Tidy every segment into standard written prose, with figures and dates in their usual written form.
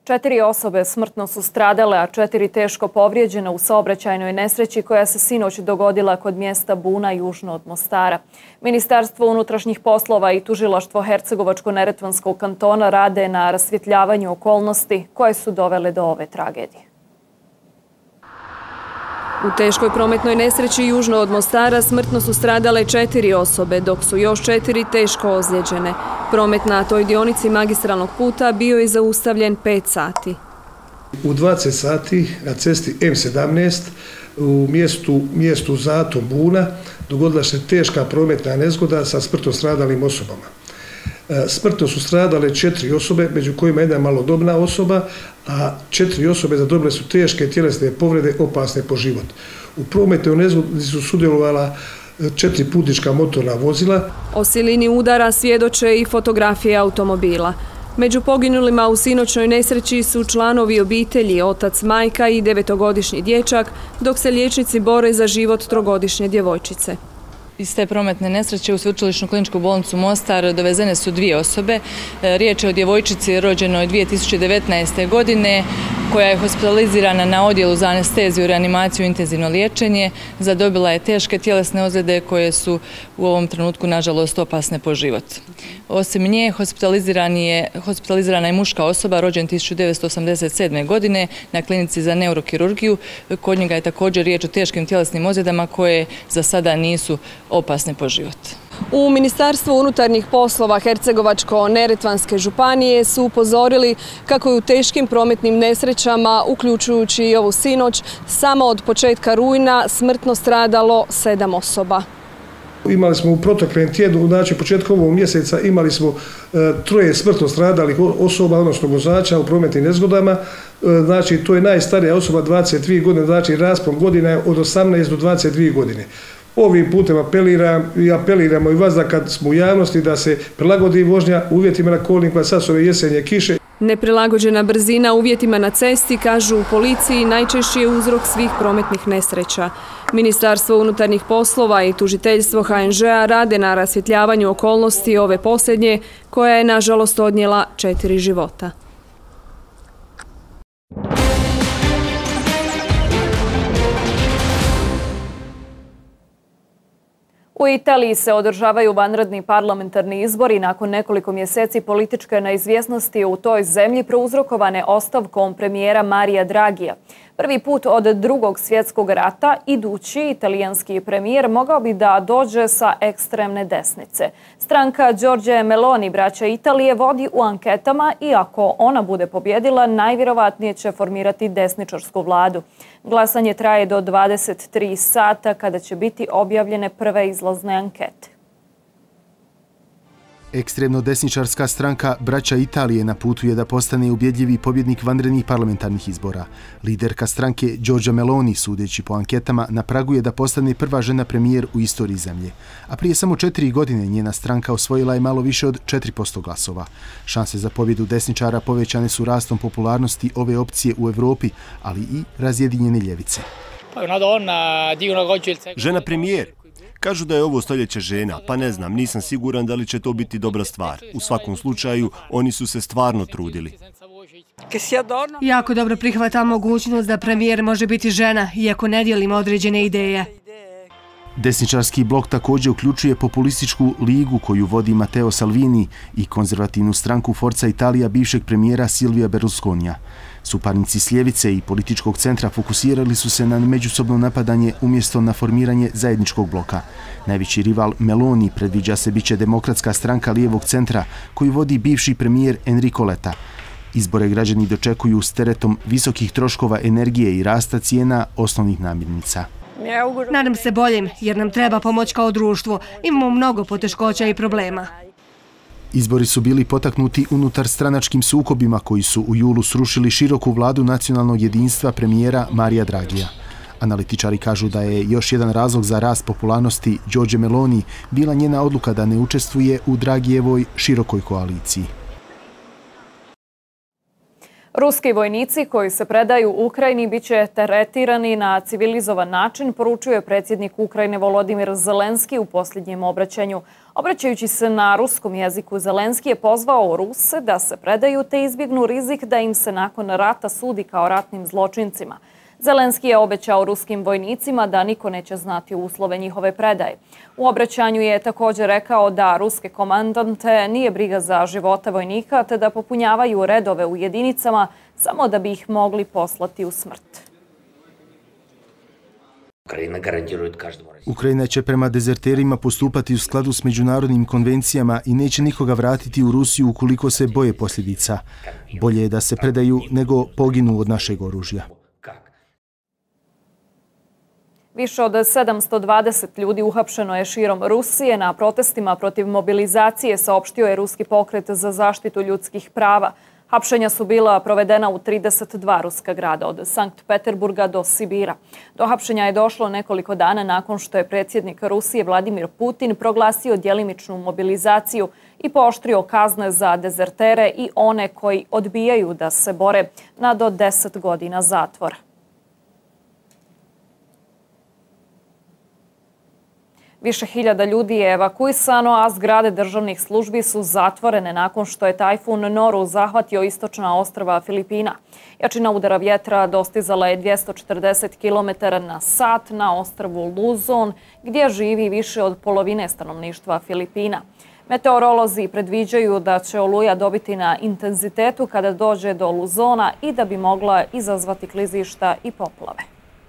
4 osobe smrtno su stradale, a 4 teško povrijeđene u saobraćajnoj nesreći koja se sinoć dogodila kod mjesta Buna južno od Mostara. Ministarstvo unutrašnjih poslova i tužilaštvo Hercegovačko-neretvanskog kantona rade na rasvjetljavanju okolnosti koje su dovele do ove tragedije. U teškoj prometnoj nesreći južno od Mostara smrtno su stradale 4 osobe, dok su još 4 teško ozlijeđene. Promet na toj dionici magistralnog puta bio je zaustavljen 5 sati. U 20 sati na cesti M17 u mjestu Zato Buna dogodila se teška prometna nezgoda sa smrtno stradalim osobama. Smrtno su stradale 4 osobe, među kojima jedna malodobna osoba, a 4 osobe zadobile su teške tjelesne povrede opasne po život. U prometnoj nezgodi su sudjelovala 4 putnička motorna vozila. O silini udara svjedoče i fotografije automobila. Među poginulima u sinoćnoj nesreći su članovi obitelji, otac, majka i 9-godišnji dječak, dok se liječnici bore za život 3-godišnje djevojčice. Iz te prometne nesreće u Sveučilišnu kliničku bolnicu Mostar dovezene su 2 osobe. Riječ je o djevojčici rođenoj 2019. godine koja je hospitalizirana na odjelu za anesteziju, reanimaciju i intenzivno liječenje. Zadobila je teške tjelesne ozljede koje su u ovom trenutku nažalost opasne po život. Osim nje hospitalizirana je muška osoba rođen 1987. godine na klinici za neurokirurgiju. Kod njega je također riječ o teškim tjelesnim ozljedama koje za sada nisu opasne po život. U Ministarstvu unutarnjih poslova Hercegovačko-neretvanske županije su upozorili kako je u teškim prometnim nesrećama, uključujući i ovu sinoć, samo od početka rujna smrtno stradalo 7 osoba. Imali smo u proteklom tjednu, znači početkom ovog mjeseca, imali smo 3 smrtno stradalih osoba, odnosno vozača u prometnim nezgodama. Znači, to je najstarija osoba, 22 godine, znači raspon godina je od 18 do 22 godine. Ovim putem apeliramo i vas da kad smo u javnosti da se prilagodi vožnja uvjetima na kolniku, sad su ove jesenje kiše. Neprilagođena brzina uvjetima na cesti, kažu u policiji, najčešći je uzrok svih prometnih nesreća. Ministarstvo unutarnjih poslova i tužiteljstvo HNŽ-a rade na rasvjetljavanju okolnosti ove posljednje, koja je nažalost odnijela 4 života. U Italiji se održavaju vanredni parlamentarni izbori nakon nekoliko mjeseci političke neizvjesnosti u toj zemlji prouzrokovane ostavkom premijera Marija Dragija. Prvi put od Drugog svjetskog rata idući italijanski premijer mogao bi da dođe sa ekstremne desnice. Stranka Giorgia Meloni, braća Italije, vodi u anketama i ako ona bude pobjedila, najvjerovatnije će formirati desničarsku vladu. Glasanje traje do 23 sata kada će biti objavljene prve izlazne ankete. Ekstremno desničarska stranka Braća Italije na putu je da postane ubjedljivi pobjednik vanrednih parlamentarnih izbora. Liderka stranke Giorgia Meloni, sudeći po anketama, na pragu je da postane prva žena premijer u istoriji zemlje. A prije samo 4 godine njena stranka osvojila je malo više od 4% glasova. Šanse za pobjedu desničara povećane su rastom popularnosti ove opcije u Evropi, ali i razjedinjene ljevice. Žena premijer. Kažu da je ovo stoljeće žena, pa ne znam, nisam siguran da li će to biti dobra stvar. U svakom slučaju, oni su se stvarno trudili. Jako dobro prihvatam mogućnost da premijer može biti žena, iako ne dijelim određene ideje. Desničarski blok također uključuje populističku ligu koju vodi Matteo Salvini i konzervativnu stranku Forza Italija bivšeg premijera Silvija Berlusconija. Suparnici s ljevice i političkog centra fokusirali su se na međusobno napadanje umjesto na formiranje zajedničkog bloka. Najveći rival Meloni predviđa se biće demokratska stranka lijevog centra koju vodi bivši premijer Enrico Letta. Izbore građani dočekuju s teretom visokih troškova energije i rasta cijena osnovnih namirnica. Nadam se boljim, jer nam treba pomoć kao društvo. Imamo mnogo poteškoća i problema. Izbori su bili potaknuti unutar stranačkim sukobima koji su u julu srušili široku vladu nacionalnog jedinstva premijera Marija Dragija. Analitičari kažu da je još jedan razlog za rast popularnosti Giorgie Meloni bila njena odluka da ne učestvuje u Dragijevoj širokoj koaliciji. Ruski vojnici koji se predaju Ukrajini biće tretirani na civilizovan način, poručuje predsjednik Ukrajine Volodimir Zelenski u posljednjem obraćanju. Obraćajući se na ruskom jeziku, Zelenski je pozvao Ruse da se predaju te izbjegnu rizik da im se nakon rata sudi kao ratnim zločincima. Zelenski je obećao ruskim vojnicima da niko neće znati uslove njihove predaje. U obraćanju je također rekao da ruske komandante nije briga za živote vojnika, te da popunjavaju redove u jedinicama samo da bi ih mogli poslati u smrt. Ukrajina će prema dezerterima postupati u skladu s međunarodnim konvencijama i neće nikoga vratiti u Rusiju ukoliko se boje posljedica. Bolje je da se predaju nego poginu od našeg oružja. Više od 720 ljudi uhapšeno je širom Rusije na protestima protiv mobilizacije, saopštio je Ruski pokret za zaštitu ljudskih prava. Hapšenja su bila provedena u 32 ruska grada, od Sankt Peterburga do Sibira. Do hapšenja je došlo nekoliko dana nakon što je predsjednik Rusije Vladimir Putin proglasio djelimičnu mobilizaciju i pooštrio kazne za dezertere i one koji odbijaju da se bore na do 10 godina zatvora. Više hiljada ljudi je evakuisano, a zgrade državnih službi su zatvorene nakon što je tajfun Noru zahvatio istočna ostrva Filipina. Jačina udara vjetra dostizala je 240 km/h na ostrvu Luzon, gdje živi više od polovine stanovništva Filipina. Meteorolozi predviđaju da će oluja dobiti na intenzitetu kada dođe do Luzona i da bi mogla izazvati klizišta i poplave.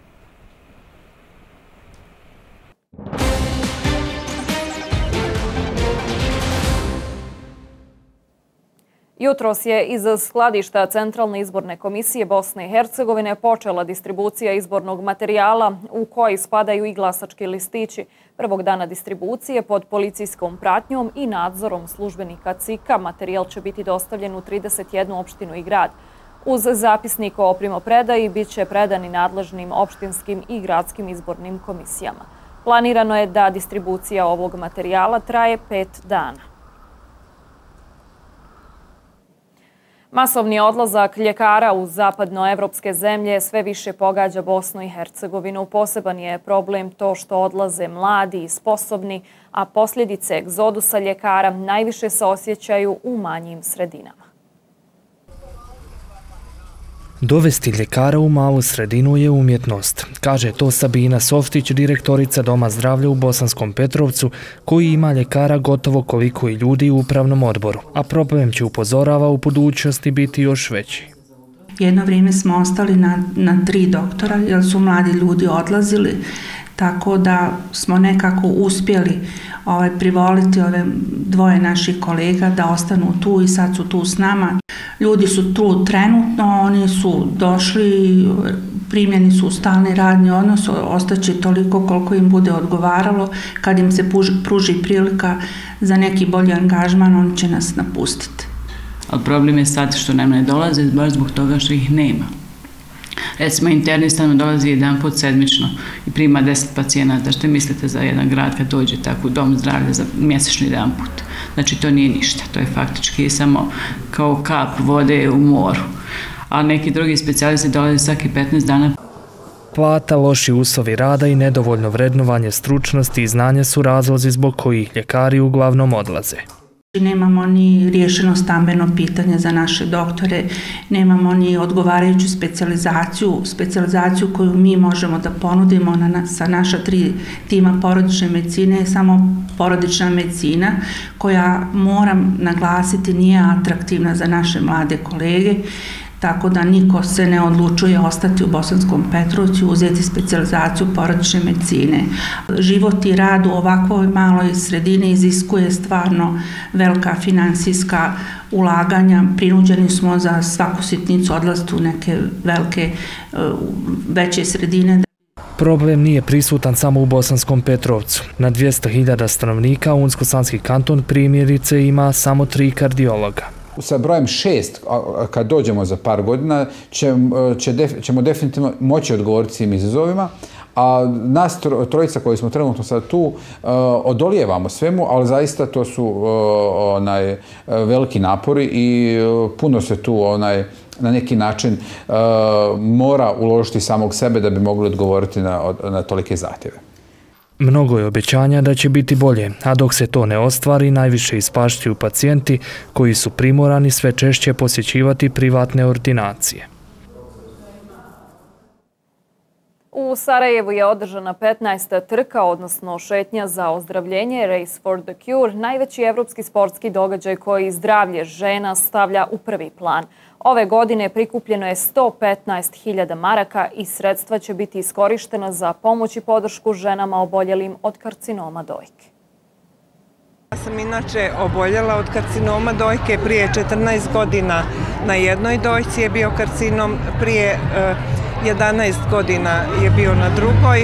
Jutros je iz skladišta Centralne izborne komisije Bosne i Hercegovine počela distribucija izbornog materijala u koji spadaju i glasački listići. Prvog dana distribucije pod policijskom pratnjom i nadzorom službenika CIK-a materijal će biti dostavljen u 31 opštinu i grad. Uz zapisnik o primopredaji bit će predani nadležnim opštinskim i gradskim izbornim komisijama. Planirano je da distribucija ovog materijala traje 5 dana. Masovni odlazak ljekara u zapadnoevropske zemlje sve više pogađa Bosnu i Hercegovinu. Poseban je problem to što odlaze mladi i sposobni, a posljedice egzodusa ljekara najviše se osjećaju u manjim sredinama. Dovesti ljekara u malu sredinu je umjetnost, kaže to Sabina Softić, direktorica Doma zdravlja u Bosanskom Petrovcu, koji ima ljekara gotovo koliko i ljudi u upravnom odboru, a problem će, upozorava, u budućnosti biti još veći. Jedno vrijeme smo ostali na 3 doktora jer su mladi ljudi odlazili, tako da smo nekako uspjeli privoliti ove dvoje naših kolega da ostanu tu i sad su tu s nama. Ljudi su tu trenutno, oni su došli, primljeni su u stalni radni odnos, ostaće toliko koliko im bude odgovaralo. Kad im se pruži prilika za neki bolji angažman, oni će nas napustiti. Ali problem je sad što nam ne dolaze baš zbog toga što ih nema. Recimo, internista nam dolazi jedan put sedmično i prima 10 pacijenata. Što mislite za jedan grad kad dođe tako u dom zdravlja za mjesečno jedan put? Znači, to nije ništa. To je faktički samo kao kap vode u moru. A neki drugi specijalisti dolaze svaki 15 dana. Plata, loši uslovi rada i nedovoljno vrednovanje stručnosti i znanja su razlozi zbog kojih ljekari uglavnom odlaze. Nemamo ni riješeno stambeno pitanje za naše doktore, nemamo ni odgovarajuću specijalizaciju koju mi možemo da ponudimo sa naša 3 tima porodične medicine, je samo porodična medicina koja, moram naglasiti, nije atraktivna za naše mlade kolege, tako da niko se ne odlučuje ostati u Bosanskom Petrovcu, uzeti specijalizaciju porodične medicine. Život i rad u ovakvoj maloj sredini iziskuje stvarno velika finansijska ulaganja. Prinuđeni smo za svaku sitnicu odlaziti u neke veće sredine. Problem nije prisutan samo u Bosanskom Petrovcu. Na 200.000 stanovnika Unsko-Sanski kanton primjerice ima samo 3 kardiologa. Sa brojem 6, kad dođemo za par godina, ćemo definitivno moći odgovoriti svim izazovima, a nas trojica koji smo trenutno sad tu odolijevamo svemu, ali zaista to su veliki napori i puno se tu na neki način mora uložiti samog sebe da bi mogli odgovoriti na tolike zahtjeve. Mnogo je obećanja da će biti bolje, a dok se to ne ostvari, najviše ispašćuju pacijenti koji su primorani sve češće posjećivati privatne ordinacije. U Sarajevu je održana 15. trka, odnosno šetnja za ozdravljenje, Race for the Cure, najveći evropski sportski događaj koji zdravlje žena stavlja u prvi plan. Ove godine prikupljeno je 115.000 maraka i sredstva će biti iskorištena za pomoć i podršku ženama oboljelim od karcinoma dojke. Ja sam inače oboljela od karcinoma dojke prije 14 godina. Na jednoj dojci je bio karcinom, prije 11 godina je bio na drugoj,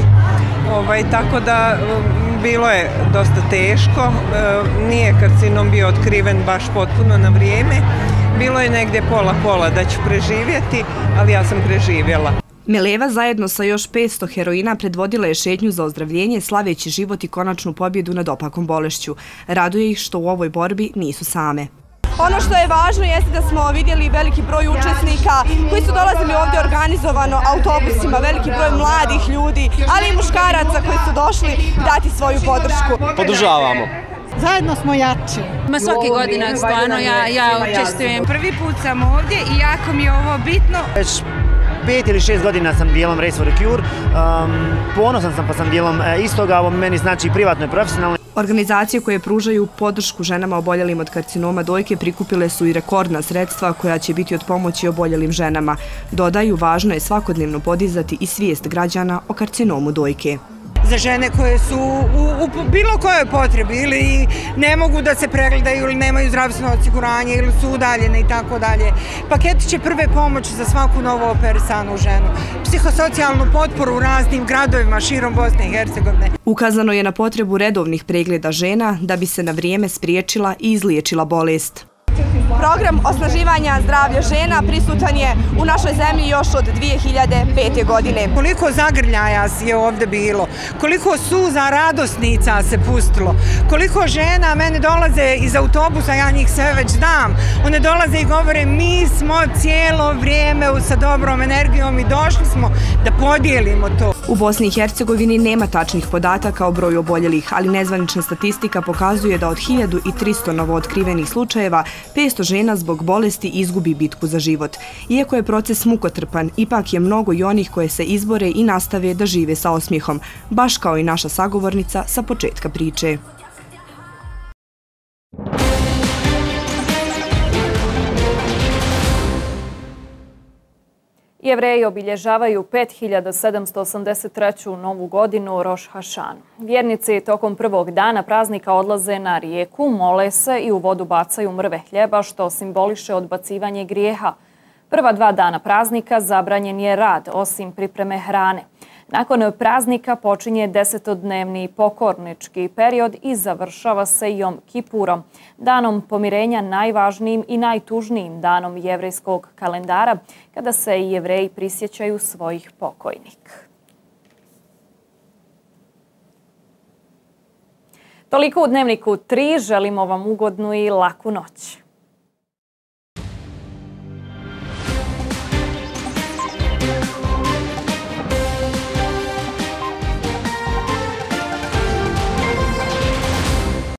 tako da bilo je dosta teško. Nije karcinom bio otkriven baš potpuno na vrijeme. Bilo je negdje pola-pola da ću preživjeti, ali ja sam preživjela. Mileva zajedno sa još 500 heroina predvodila je šetnju za ozdravljenje, slaveći život i konačnu pobjedu nad opakom bolešću. Raduje ih što u ovoj borbi nisu same. Ono što je važno jeste da smo vidjeli veliki broj učesnika koji su dolazili ovdje organizovano autobusima, veliki broj mladih ljudi, ali i muškaraca koji su došli dati svoju podršku. Podržavamo. Zajedno smo jači. Svake godine, stvarno, ja učestvujem. Prvi put sam ovdje i jako mi je ovo bitno. Već 5 ili 6 godina sam dijelom Race for the Cure. Ponosan sam pa sam dijelom istoga, ovo meni znači privatno i profesionalno. Organizacije koje pružaju podršku ženama oboljelim od karcinoma dojke prikupile su i rekordna sredstva koja će biti od pomoći oboljelim ženama. Dodaju, važno je svakodnevno podizati i svijest građana o karcinomu dojke. Za žene koje su u bilo kojoj potrebi ili ne mogu da se pregledaju ili nemaju zdravstveno osiguranje ili su udaljene i tako dalje. Paketi će prve pomoći za svaku novo operisanu ženu. Psihosocijalnu potporu u raznim gradovima širom Bosne i Hercegovine. Ukazano je na potrebu redovnih pregleda žena da bi se na vrijeme spriječila i izliječila bolest. Program osnaživanja zdravlja žena prisutan je u našoj zemlji još od 2005. godine. Koliko zagrljaja je ovdje bilo, koliko suza radosnica se pustilo, koliko žena mene dolaze iz autobusa, ja njih sve već znam, one dolaze i govore mi smo cijelo vrijeme sa dobrom energijom i došli smo da podijelimo to. U Bosni i Hercegovini nema tačnih podataka o broju oboljelih, ali nezvanična statistika pokazuje da od 1300 novootkrivenih slučajeva 500 žena zbog bolesti izgubi bitku za život. Iako je proces mukotrpan, ipak je mnogo i onih koje se izbore i nastave da žive sa osmijehom, baš kao i naša sagovornica sa početka priče. Jevreji obilježavaju 5783. novu godinu Roš Hašanu. Vjernici tokom prvog dana praznika odlaze na rijeku, mole se i u vodu bacaju mrve hljeba, što simboliše odbacivanje grijeha. Prva 2 dana praznika zabranjen je rad, osim pripreme hrane. Nakon praznika počinje 10-dnevni pokornički period i završava se Jom Kipurom, danom pomirenja, najvažnijim i najtužnijim danom jevrejskog kalendara, kada se i Jevreji prisjećaju svojih pokojnika. Toliko u Dnevniku 3, želimo vam ugodnu i laku noć.